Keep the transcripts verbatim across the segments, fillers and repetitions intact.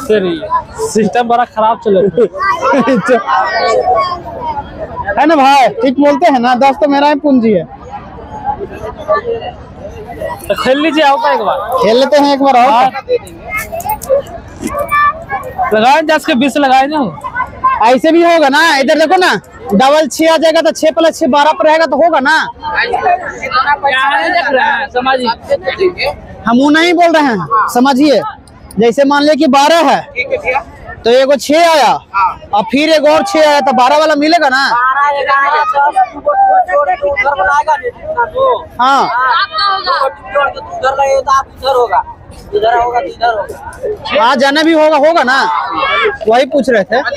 System बड़ा खराब चले है ना भाई, ठीक बोलते हैं ना, दस तो मेरा ही पूंजी है। तो खेल लीजिए, आओ एक बार खेल लेते हैं एक बार। आओ लगाए दस के बीस लगाए ना, ऐसे भी होगा ना। इधर देखो ना, डबल छह आ जाएगा तो छह प्लस छह बारह पर रहेगा तो होगा ना। हम वो नहीं बोल रहे हैं, समझिए। जैसे मान लिया कि बारह है तो एगो छह आया और फिर एक और छह आया तो बारह वाला मिलेगा ना। हाँ हाँ, जाना भी होगा होगा ना, वही पूछ रहे थे।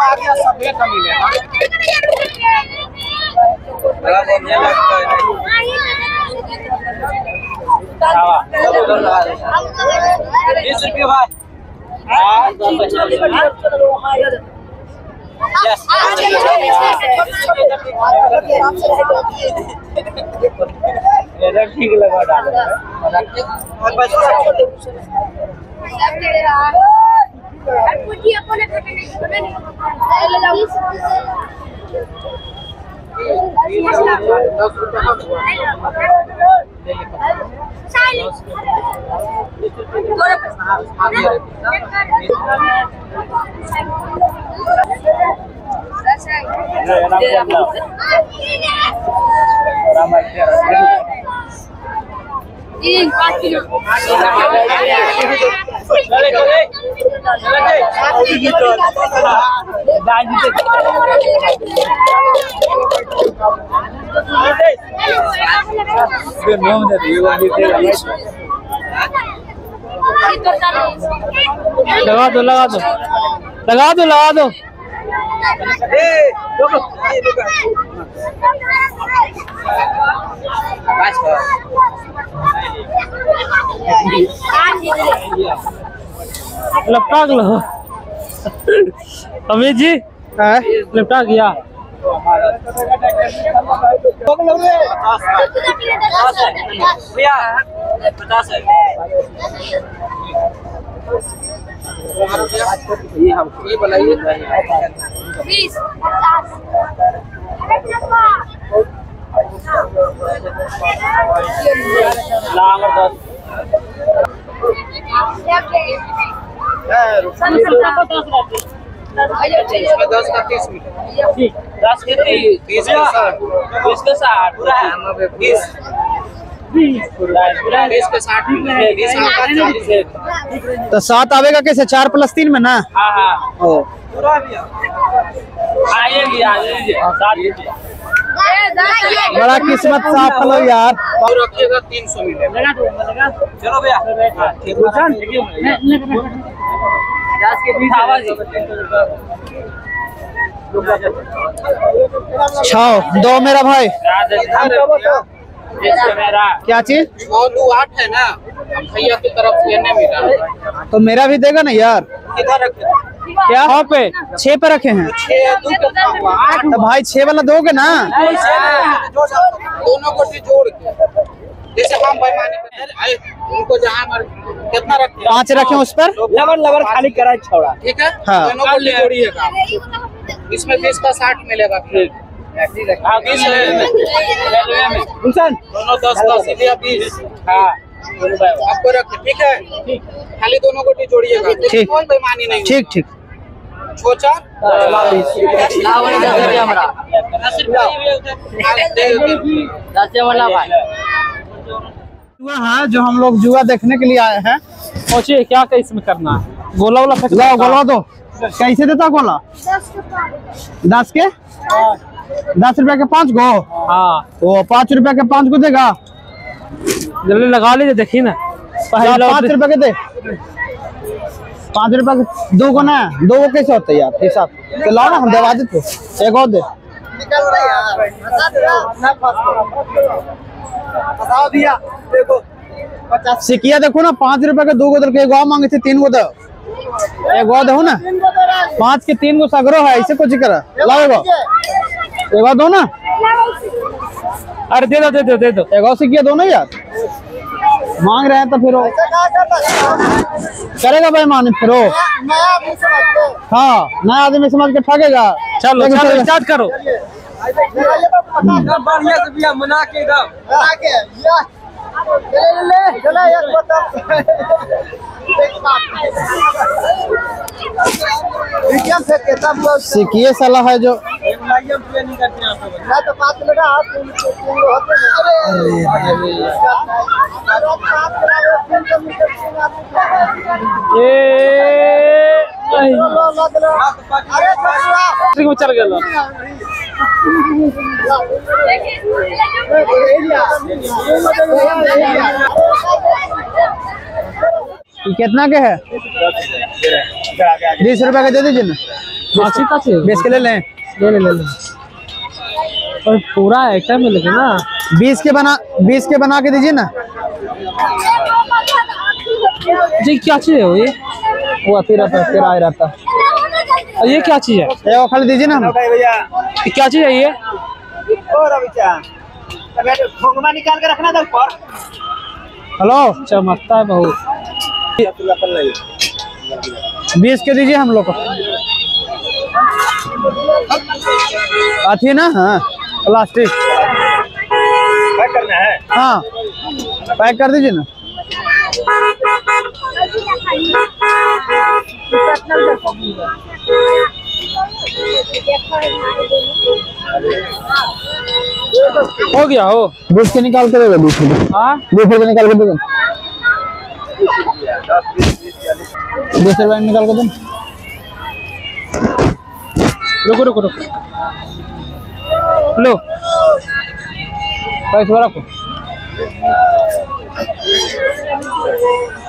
बीस रुपये भाई। ठीक लगा लगा दो लगा दो लगा दो लगा दो। लपटा लो अमित जी, लपटा गया। पचास है ये हम ये बनाइए बीस इसमें दस का तीस मिले, दस के तीस, तीस का साठ, बीस का साठ, बीस बीस के साठ मिले, बीस का चालीस। तो सात आवेगा कैसे, चार प्लस तीन में ना। हाँ हाँ ओ आइए आइए बड़ा किस्मत साफ लो यार। और रखिएगा तीन सौ मिले। चलो भैया छः दो मेरा भाई। क्या चीज आठ है ना, भैया की तरफ से नहीं मिला तो मेरा भी देगा ना यार। किधर रखे क्या हाँ पे छह पे रखे हैं तो भाई छह वाला दोगे ना। दोनों को जोड़ के जैसे हम बेईमानी उनको जहाँ कितना रखे, पाँच रखे उस पर लबर लबर खाली करा छोड़ा। ठीक है हाँ। दोनों को जोड़िएगा, इसमें बीस का साठ मिलेगा। फिर दोनों दस दस इसलिए बीस आपको रखे। ठीक है खाली दोनों को जोड़िएगा, ठीक कोई बेईमानी नहीं। ठीक ठीक छोचा जुआ है जो हम लोग जुआ देखने के लिए आए हैं। सोचिए क्या क्या इसमें करना है। गोला वोला लाओ गोला दो। कैसे देता गोला? दस के दस रुपया के पाँच गो। हाँ वो पाँच रुपया के पाँच को देगा। जल्दी लगा लीजिए, देखिए ना पाँच रुपया के दे, पाँच रुपया के दो को ना, दो को कैसे होता है यार हिसाब तो लाओ ना, हम दवा देते एक और दे। सिकिया देखो ना, पाँच रुपया के दो गो दे, एगो मांगे थे तीन गो दो, एगो दो ना, पाँच के तीन गो सगरो है, ऐसे कुछ करा लाओ एगो एगो दो ना। अरे दे दो दे दो दे दो एगो सिकिया दो ना यार। मांग रहे हैं तो फिर वो करेगा बेईमानी फिर वो। हाँ नया आदमी समझ के ठगेगा। चलो चलो स्टार्ट करो। बढ़िया से भैया मना के दाम मना के या ले ले चला यार बता विज्ञान से कहता हम सीखिए सलाह है जो लाइम ट्रेनिंग करते हैं ना तो बात लगा हाथ तीन लोग होते हैं। अरे ये अरे चल गया। ये कितना के है? बीस रुपए का दे दीजिए ना। काची काची बीस के ले लें। ले ले ले ले और पूरा आइटम मिलेगा ना। बीस के बना बीस के बना के दीजिए ना। जी क्या चीज है वो? ये वो आती रहता है तेरा आ रहता। और ये क्या चीज है? ये वो खाली दीजिए ना। भैया ये क्या चीज है ये? और अभिचा भोगमा निकाल के रखना था ऊपर। हेलो चमकता है बहुत। बीस के दीजिए हम लोग को। आती है ना। हाँ प्लास्टिक पैक करना है। हाँ पैक कर दीजिए ना। हो गया हो। बीस के निकाल के देगा। बीस रुपये हाँ बीस रुपये निकाल के देगा। बीस रुपये निकाल के दे। रुको रुको रुको लो पैसे रखो।